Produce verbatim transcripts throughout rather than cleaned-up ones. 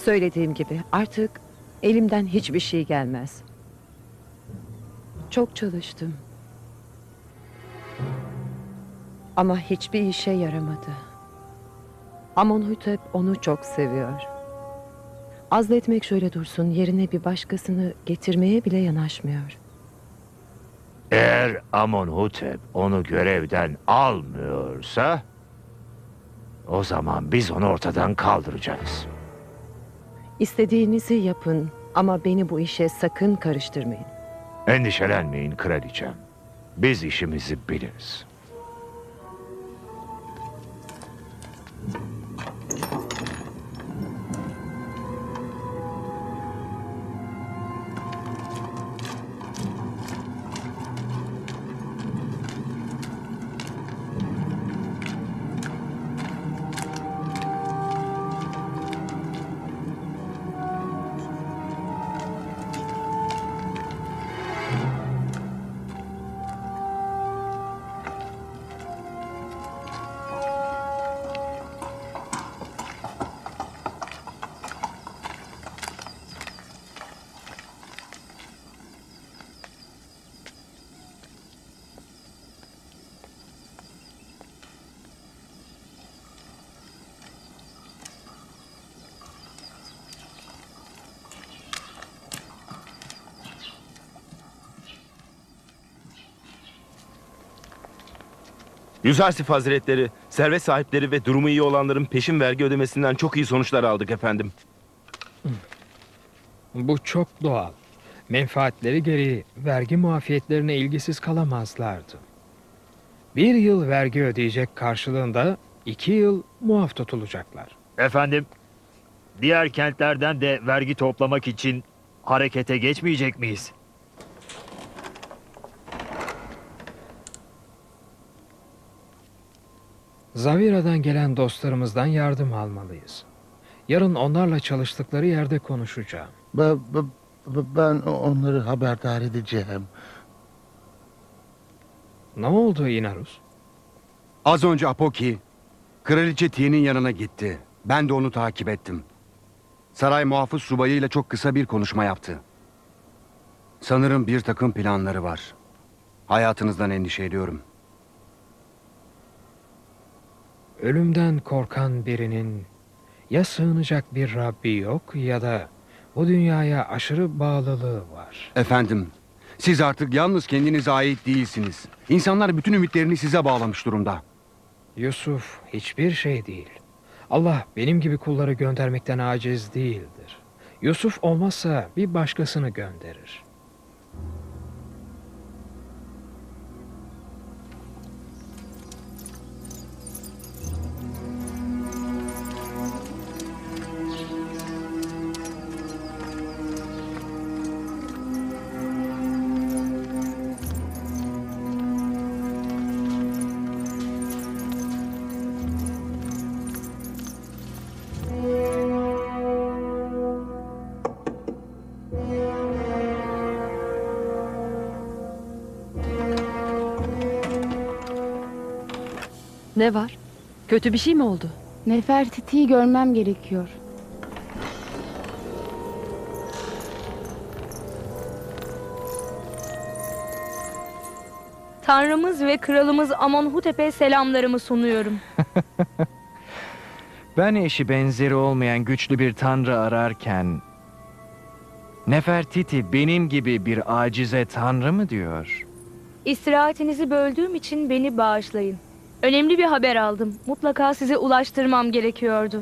Söylediğim gibi artık elimden hiçbir şey gelmez. Çok çalıştım. Ama hiçbir işe yaramadı. Amonhotep onu çok seviyor. Azletmek şöyle dursun, yerine bir başkasını getirmeye bile yanaşmıyor. Eğer Amonhotep onu görevden almıyorsa, o zaman biz onu ortadan kaldıracağız. İstediğinizi yapın ama beni bu işe sakın karıştırmayın. Endişelenmeyin kraliçem. Biz işimizi biliriz. Yüzarsif Hazretleri, servet sahipleri ve durumu iyi olanların peşin vergi ödemesinden çok iyi sonuçlar aldık efendim. Bu çok doğal. Menfaatleri gereği vergi muafiyetlerine ilgisiz kalamazlardı. Bir yıl vergi ödeyecek karşılığında iki yıl muaf tutulacaklar. Efendim, diğer kentlerden de vergi toplamak için harekete geçmeyecek miyiz? Zavira'dan gelen dostlarımızdan yardım almalıyız. Yarın onlarla çalıştıkları yerde konuşacağım. Ben, ben- ben onları haberdar edeceğim. Ne oldu Inarus? Az önce Apoki, Kraliçe Tiye'nin yanına gitti. Ben de onu takip ettim. Saray muhafız subayıyla çok kısa bir konuşma yaptı. Sanırım bir takım planları var. Hayatınızdan endişe ediyorum. Ölümden korkan birinin ya sığınacak bir Rabbi yok ya da bu dünyaya aşırı bağlılığı var. Efendim, siz artık yalnız kendinize ait değilsiniz. İnsanlar bütün ümitlerini size bağlamış durumda. Yusuf hiçbir şey değil. Allah benim gibi kulları göndermekten aciz değildir. Yusuf olmazsa bir başkasını gönderir. Ne var? Kötü bir şey mi oldu? Nefertiti'yi görmem gerekiyor. Tanrımız ve kralımız Amonhotep'e selamlarımı sunuyorum. Ben eşi benzeri olmayan güçlü bir tanrı ararken Nefertiti benim gibi bir acize tanrı mı diyor? İstirahatinizi böldüğüm için beni bağışlayın. Önemli bir haber aldım. Mutlaka size ulaştırmam gerekiyordu.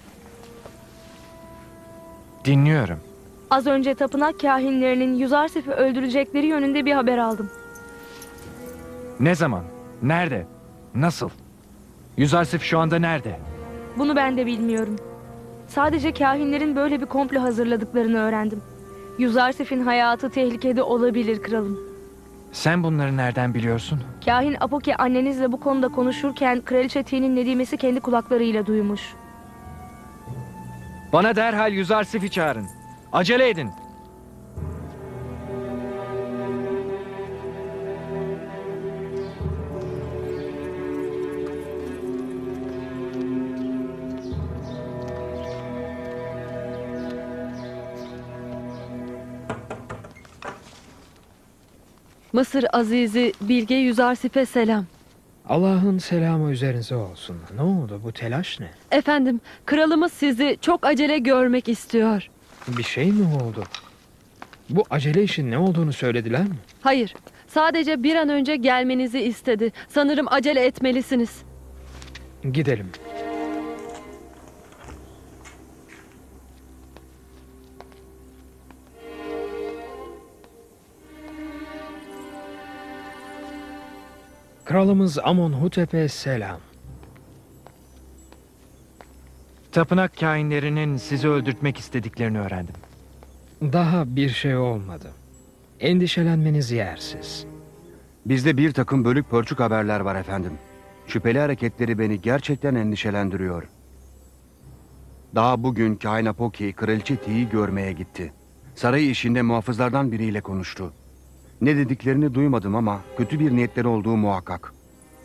Dinliyorum. Az önce tapınak kahinlerinin Yüzarsif'i öldürecekleri yönünde bir haber aldım. Ne zaman? Nerede? Nasıl? Yüzarsif şu anda nerede? Bunu ben de bilmiyorum. Sadece kahinlerin böyle bir komplo hazırladıklarını öğrendim. Yüzarsif'in hayatı tehlikede olabilir kralım. Sen bunları nereden biliyorsun? Kahin Apoki annenizle bu konuda konuşurken Kraliçe Tiye'nin Nedimesi kendi kulaklarıyla duymuş. Bana derhal Yüzarsif'i çağırın. Acele edin. Mısır Azizi Bilge Yüzarsif'e selam. Allah'ın selamı üzerinize olsun. Ne oldu, bu telaş ne? Efendim, kralımız sizi çok acele görmek istiyor. Bir şey mi oldu? Bu acele işin ne olduğunu söylediler mi? Hayır, sadece bir an önce gelmenizi istedi. Sanırım acele etmelisiniz. Gidelim. Kralımız Amonhotep'e selam. Tapınak kahinlerinin sizi öldürtmek istediklerini öğrendim. Daha bir şey olmadı. Endişelenmeniz yersiz. Bizde bir takım bölük pörçük haberler var efendim. Şüpheli hareketleri beni gerçekten endişelendiriyor. Daha bugün Kahin Apoki Kraliçe Ti'yi görmeye gitti. Saray işinde muhafızlardan biriyle konuştu. Ne dediklerini duymadım ama kötü bir niyetleri olduğu muhakkak.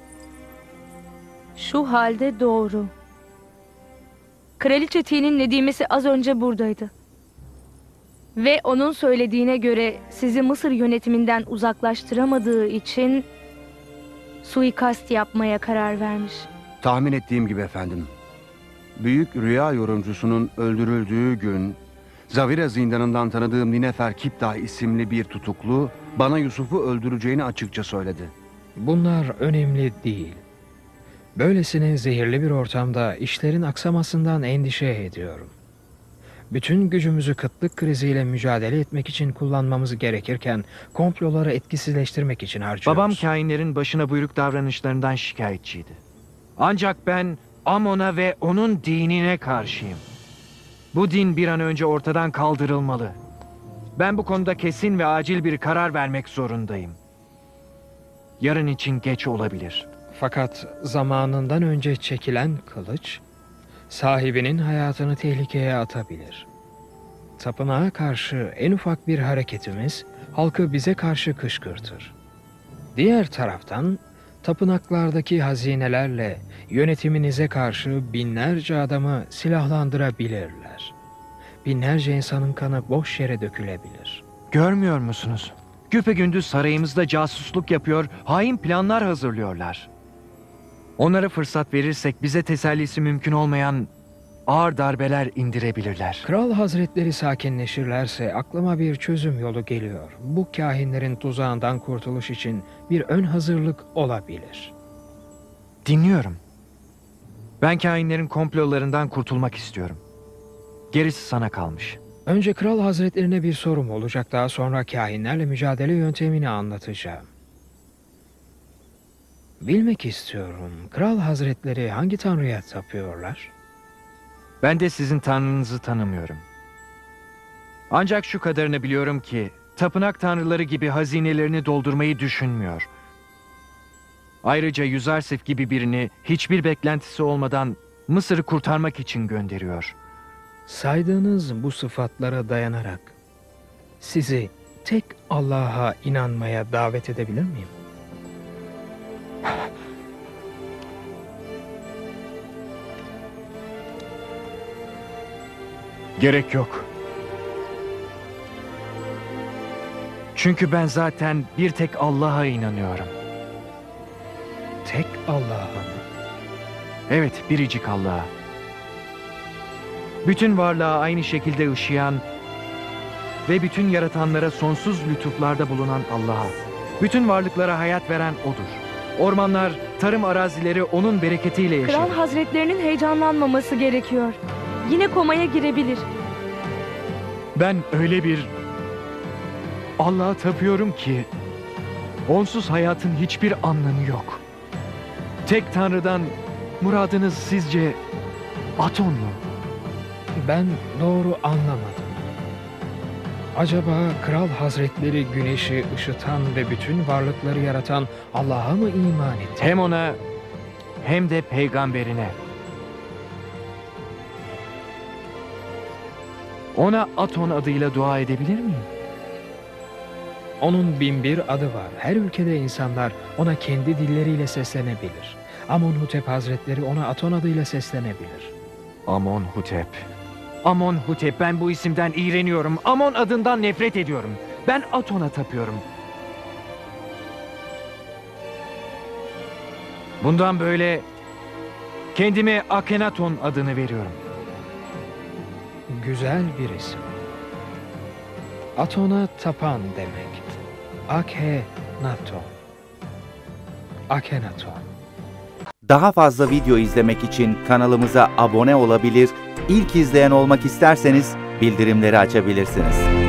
Şu halde doğru. Kraliçe Ti'nin Nedimesi az önce buradaydı. Ve onun söylediğine göre sizi Mısır yönetiminden uzaklaştıramadığı için suikast yapmaya karar vermiş. Tahmin ettiğim gibi efendim. Büyük rüya yorumcusunun öldürüldüğü gün Zavira zindanından tanıdığım Ninefer Kiptah isimli bir tutuklu bana Yusuf'u öldüreceğini açıkça söyledi. Bunlar önemli değil. Böylesine zehirli bir ortamda işlerin aksamasından endişe ediyorum. Bütün gücümüzü kıtlık kriziyle mücadele etmek için kullanmamız gerekirken komploları etkisizleştirmek için harcıyoruz. Babam kahinlerin başına buyruk davranışlarından şikayetçiydi. Ancak ben Amon'a ve onun dinine karşıyım. Bu din bir an önce ortadan kaldırılmalı. Ben bu konuda kesin ve acil bir karar vermek zorundayım. Yarın için geç olabilir. Fakat zamanından önce çekilen kılıç sahibinin hayatını tehlikeye atabilir. Tapınağa karşı en ufak bir hareketimiz halkı bize karşı kışkırtır. Diğer taraftan tapınaklardaki hazinelerle yönetiminize karşı binlerce adamı silahlandırabilirler. Binlerce insanın kanı boş yere dökülebilir. Görmüyor musunuz? Güpegündüz sarayımızda casusluk yapıyor, hain planlar hazırlıyorlar. Onlara fırsat verirsek bize tesellisi mümkün olmayan ağır darbeler indirebilirler. Kral hazretleri sakinleşirlerse aklıma bir çözüm yolu geliyor. Bu kahinlerin tuzağından kurtuluş için bir ön hazırlık olabilir. Dinliyorum. Ben kahinlerin komplolarından kurtulmak istiyorum. Gerisi sana kalmış. Önce kral hazretlerine bir sorum olacak, daha sonra kahinlerle mücadele yöntemini anlatacağım. Bilmek istiyorum, kral hazretleri hangi tanrıya tapıyorlar? Ben de sizin tanrınızı tanımıyorum. Ancak şu kadarını biliyorum ki tapınak tanrıları gibi hazinelerini doldurmayı düşünmüyor. Ayrıca Yüzarsif gibi birini hiçbir beklentisi olmadan Mısır'ı kurtarmak için gönderiyor. Saydığınız bu sıfatlara dayanarak sizi tek Allah'a inanmaya davet edebilir miyim? Gerek yok. Çünkü ben zaten bir tek Allah'a inanıyorum. Tek Allah'a mı? Evet, biricik Allah'a. Bütün varlığa aynı şekilde ışıyan ve bütün yaratanlara sonsuz lütuflarda bulunan Allah'a. Bütün varlıklara hayat veren O'dur. Ormanlar, tarım arazileri O'nun bereketiyle yaşar. Kral hazretlerinin heyecanlanmaması gerekiyor. Yine komaya girebilir. Ben öyle bir Allah'a tapıyorum ki onsuz hayatın hiçbir anlamı yok. Tek Tanrı'dan muradınız sizce Aton mu? Ben doğru anlamadım. Acaba kral hazretleri güneşi ışıtan ve bütün varlıkları yaratan Allah'a mı iman etti? Hem ona hem de peygamberine. Ona Aton adıyla dua edebilir miyim? Onun bin bir adı var. Her ülkede insanlar ona kendi dilleriyle seslenebilir. Amonhotep hazretleri ona Aton adıyla seslenebilir. Amonhotep. Amonhotep, ben bu isimden iğreniyorum. Amon adından nefret ediyorum. Ben Aton'a tapıyorum. Bundan böyle kendime Akhenaton adını veriyorum. Güzel bir isim. Aton'a tapan demek. Akhenaton. Akhenaton. Daha fazla video izlemek için kanalımıza abone olabilir, ilk izleyen olmak isterseniz bildirimleri açabilirsiniz.